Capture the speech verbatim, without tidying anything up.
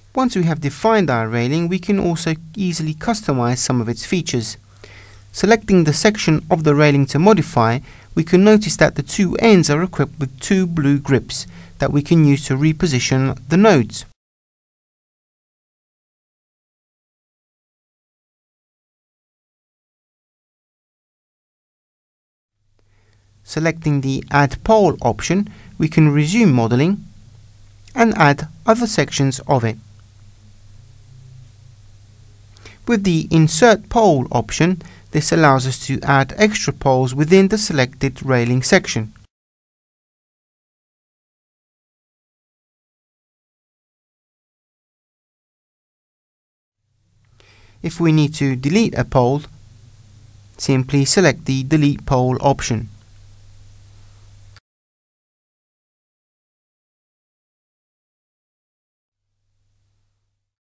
Once we have defined our railing, we can also easily customize some of its features. Selecting the section of the railing to modify, we can notice that the two ends are equipped with two blue grips that we can use to reposition the nodes. Selecting the Add Pole option, we can resume modelling and add other sections of it. With the Insert Pole option, this allows us to add extra poles within the selected railing section. If we need to delete a pole, simply select the Delete Pole option.